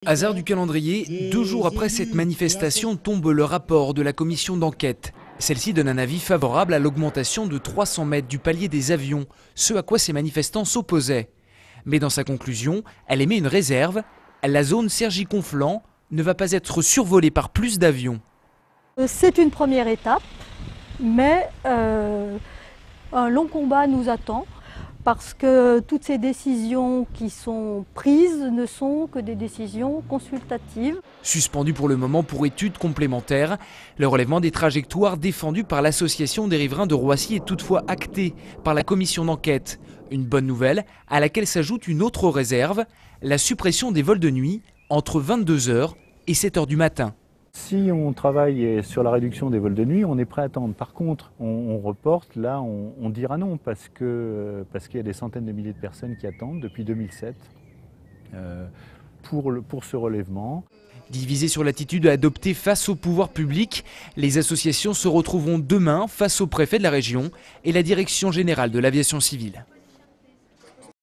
Hasard du calendrier, 2 jours après cette manifestation tombe le rapport de la commission d'enquête. Celle-ci donne un avis favorable à l'augmentation de 300 mètres du palier des avions, ce à quoi ces manifestants s'opposaient. Mais dans sa conclusion, elle émet une réserve. La zone Cergy-Conflans ne va pas être survolée par plus d'avions. C'est une première étape, mais un long combat nous attend. Parce que toutes ces décisions qui sont prises ne sont que des décisions consultatives. Suspendu pour le moment pour études complémentaires, le relèvement des trajectoires défendu par l'association des riverains de Roissy est toutefois acté par la commission d'enquête. Une bonne nouvelle à laquelle s'ajoute une autre réserve, la suppression des vols de nuit entre 22 h et 7 h du matin. Si on travaille sur la réduction des vols de nuit, on est prêt à attendre. Par contre, on reporte, là on dira non parce qu'il y a des centaines de milliers de personnes qui attendent depuis 2007 pour ce relèvement. Divisées sur l'attitude à adopter face au pouvoir public, les associations se retrouveront demain face au préfet de la région et la direction générale de l'aviation civile.